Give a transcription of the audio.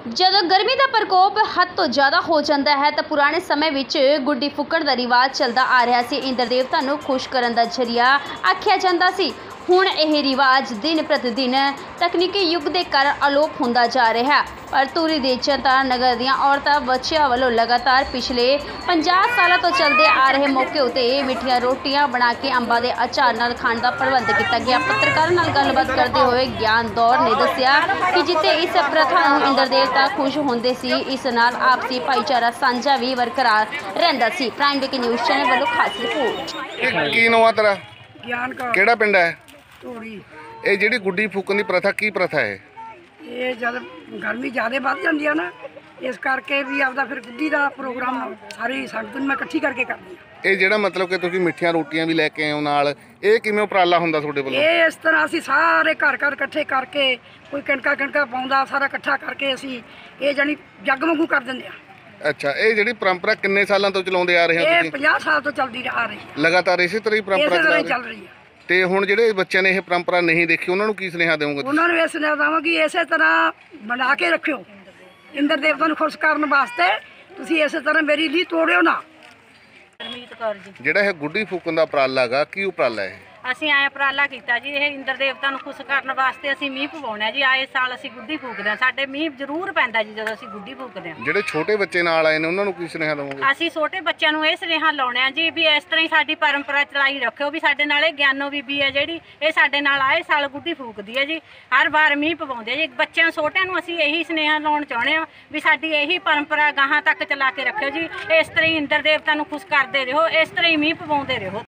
ਜਦੋਂ ਗਰਮੀ ਦਾ ਪ੍ਰਕੋਪ ਹੱਦ ਤੋਂ ਜ਼ਿਆਦਾ ਹੋ ਜਾਂਦਾ ਹੈ ਤਾਂ ਪੁਰਾਣੇ ਸਮੇਂ ਵਿੱਚ ਗੁੱਡੀ ਫੂਕਣ ਦਾ ਰਿਵਾਜ ਚੱਲਦਾ ਆ ਰਿਹਾ ਸੀ। ਇੰਦਰ ਦੇਵਤਾ ਨੂੰ ਖੁਸ਼ ਕਰਨ ਦਾ ਜ਼ਰੀਆ ਆਖਿਆ ਜਾਂਦਾ ਸੀ। ਹੁਣ ਇਹ ਰਿਵਾਜ ਦਿਨ ਪ੍ਰਤੀ ਦਿਨ ਤਕਨੀਕੀ ਯੁੱਗ ਦੇ ਕਾਰਨ ਅਲੋਪ ਹੁੰਦਾ ਜਾ ਰਿਹਾ ਹੈ। ਪਰ ਧੂਰੀ ਦੇ ਜਨਤਾ ਨਗਰ ਦੀਆਂ ਔਰਤਾਂ ਬੱਚਿਆਂ ਵੱਲੋਂ ਲਗਾਤਾਰ ਪਿਛਲੇ 50 ਸਾਲਾਂ ਤੋਂ ਚੱਲਦੇ ਆ ਰਹੇ ਮੌਕੇ ਉਤੇ ਮਿੱਠੀਆਂ ਰੋਟੀਆਂ ਬਣਾ ਕੇ ਅੰਬਾਂ ਦੇ ਅਚਾਰ ਨਾਲ ਖਾਣ ਦਾ ਪ੍ਰਬੰਧ ਕੀਤਾ ਗਿਆ। ਪੱਤਰਕਾਰਾਂ ਨਾਲ ਗੱਲਬਾਤ ਕਰਦੇ ਹੋਏ ਗਿਆਨ ਦੌਰ ਨੇ ਦੱਸਿਆ ਕਿ ਜਿੱਥੇ ਇਸ ਪ੍ਰਥਾ ਨੂੰ ਇੰਦਰ ਦੇਵਤਾ ਖੁਸ਼ ਹੁੰਦੇ ਸੀ, ਇਸ ਨਾਲ ਆਪਸੀ ਭਾਈਚਾਰਾ ਸਾਂਝਾ ਵੀ ਬਰਕਰਾਰ ਰਹਿੰਦਾ ਸੀ। ਪ੍ਰਾਈਮ ਵੀਕ ਨਿਊਜ਼ ਚੈਨਲ ਵੱਲੋਂ ਖਾਸ ਰਿਪੋਰਟ। ਕੀ ਨਵਾਂ ਤੇਰਾ ਗਿਆਨ ਕਾ ਕਿਹੜਾ ਪਿੰਡ ਹੈ? ਧੂਰੀ। ਇਹ ਜਿਹੜੀ ਗੁੱਡੀ ਫੂਕਣ ਦੀ ਪ੍ਰਥਾ ਕੀ ਪ੍ਰਥਾ ਹੈ? ਇਹ ਜਦ ਗਰਮੀ ਜ਼ਿਆਦਾ ਵੱਧ ਜਾਂਦੀ ਆ ਨਾ, ਇਸ ਕਰਕੇ ਵੀ ਆਪਦਾ ਫਿਰ ਗੁੱਡੀ ਦਾ ਪ੍ਰੋਗਰਾਮ ਸਾਰੀ ਸੰਗਤ ਨੂੰ ਮੈਂ ਇਕੱਠੀ ਕਰਕੇ ਕਰਦੀ ਆ। ਇਹ ਜਿਹੜਾ ਮਤਲਬ ਕਿ ਤੁਸੀਂ ਮਿੱਠੀਆਂ ਰੋਟੀਆਂ ਵੀ ਲੈ ਕੇ ਆਏ ਹੋ ਨਾਲ, ਇਹ ਕਿਵੇਂ ਉਪਰਾਲਾ ਹੁੰਦਾ ਤੁਹਾਡੇ ਵੱਲੋਂ? ਇਹ ਇਸ ਤਰ੍ਹਾਂ ਅਸੀਂ ਸਾਰੇ ਘਰ ਘਰ ਇਕੱਠੇ ਕਰਕੇ, ਕੋਈ ਕਣਕਾਂ ਪਾਉਂਦਾ, ਸਾਰਾ ਇਕੱਠਾ ਕਰਕੇ ਅਸੀਂ ਇਹ ਜਾਨੀ ਜੱਗ ਵਾਂਗੂ ਕਰ ਦਿੰਦੇ ਆ। ਅੱਛਾ, ਇਹ ਜਿਹੜੀ ਪਰੰਪਰਾ ਕਿੰਨੇ ਸਾਲਾਂ ਤੋਂ ਚਲਾਉਂਦੇ ਆ ਰਹੇ ਹੋ ਇਹ ਤੁਸੀਂ? 50 ਸਾਲ ਤੋਂ ਚੱਲਦੀ ਆ ਰਹੀ ਹੈ। ਲਗਾਤਾਰ ਇਸੇ ਤਰ੍ਹਾਂ ਹੀ ਪਰੰਪਰਾ ਇਸੇ ਤਰ੍ਹਾਂ ਹੀ ਚਲਾ ਚੱਲ ਰਹੇ? ਰਹੀ ਹੈ। ਤੇ ਹੁਣ ਜਿਹੜੇ ਬੱਚਿਆਂ ਨੇ ਇਹ ਪਰੰਪਰਾ ਨਹੀਂ ਦੇਖੀ, ਉਹਨਾਂ ਨੂੰ ਕੀ ਸੁਨੇਹਾ ਦੇਵੋਗੇ? ਉਹਨਾਂ ਨੂੰ ਇਸ ਨੇ ਦਵਾਂਗੀ ਇਸੇ ਤਰ੍ਹਾਂ ਬਣਾ ਕੇ ਰੱਖਿਓ। ਇੰਦਰ ਦੇਵਤਾ ਨੂੰ ਖੁਸ਼ ਕਰਨ ਵਾਸਤੇ ਤੁਸੀਂ ਇਸੇ ਤਰ੍ਹਾਂ ਮੇਰੀ ਲੀ ਤੋੜਿਓ ਨਾ। ਰਮੀਤ ਕੌਰ ਜੀ। ਜਿਹੜਾ ਇਹ ਗੁੱਡੀ ਫੂਕਣ ਦਾ ਉਪਰਾਲਾ ਹੈਗਾ, ਕੀ ਉਪਰਾਲਾ ਹੈ? ਅਸੀਂ ਆਏ ਉਪਰਾਲਾ ਕੀਤਾ ਜੀ, ਇਹ ਇੰਦਰ ਦੇਵਤਾ ਨੂੰ ਖੁਸ਼ ਕਰਨ ਵਾਸਤੇ ਅਸੀਂ ਮੀਂਹ ਪਵਾਉਣਾ ਜੀ। ਆਏ ਸਾਲ ਅਸੀਂ ਗੁੱਡੀ ਫੂਕਦੇ ਹਾਂ, ਸਾਡੇ ਮੀਂਹ ਜ਼ਰੂਰ ਪੈਂਦਾ ਜੀ ਜਦੋਂ ਅਸੀਂ ਗੁੱਡੀ ਫੂਕਦੇ ਹਾਂ। ਜਿਹੜੇ ਛੋਟੇ ਬੱਚੇ ਨਾਲ ਆਏ ਨੇ ਉਹਨਾਂ ਨੂੰ ਕੀ ਸੁਨੇਹਾ ਦੇਵੋਗੇ? ਅਸੀਂ ਛੋਟੇ ਬੱਚਿਆਂ ਨੂੰ ਇਹ ਸੁਨੇਹਾ ਲਾਉਣਾ ਜੀ ਵੀ ਇਸ ਤਰ੍ਹਾਂ ਹੀ ਸਾਡੀ ਪਰੰਪਰਾ ਚਲਾਈ ਰੱਖਿਓ। ਵੀ ਸਾਡੇ ਨਾਲ ਇਹ ਗਿਆਨੋ ਬੀਬੀ ਹੈ ਜਿਹੜੀ, ਇਹ ਸਾਡੇ ਨਾਲ ਆਏ ਸਾਲ ਗੁੱਡੀ ਫੂਕਦੀ ਹੈ ਜੀ, ਹਰ ਵਾਰ ਮੀਂਹ ਪਵਾਉਂਦੇ ਜੀ। ਬੱਚਿਆਂ ਛੋਟਿਆਂ ਨੂੰ ਅਸੀਂ ਇਹੀ ਸੁਨੇਹਾ ਲਾਉਣ ਚਾਹੁੰਦੇ ਹਾਂ ਵੀ ਸਾਡੀ ਇਹੀ ਪਰੰਪਰਾ ਗਾਹਾਂ ਤੱਕ ਚਲਾ ਕੇ ਰੱਖਿਓ ਜੀ। ਇਸ ਤਰ੍ਹਾਂ ਹੀ ਇੰਦਰ ਦੇਵਤਾ ਨੂੰ ਖੁਸ਼ ਕਰਦੇ ਰਹੋ, ਇਸ ਤਰ੍ਹਾਂ ਹੀ ਮੀਂਹ ਪਵਾਉਂਦੇ ਰਹੋ।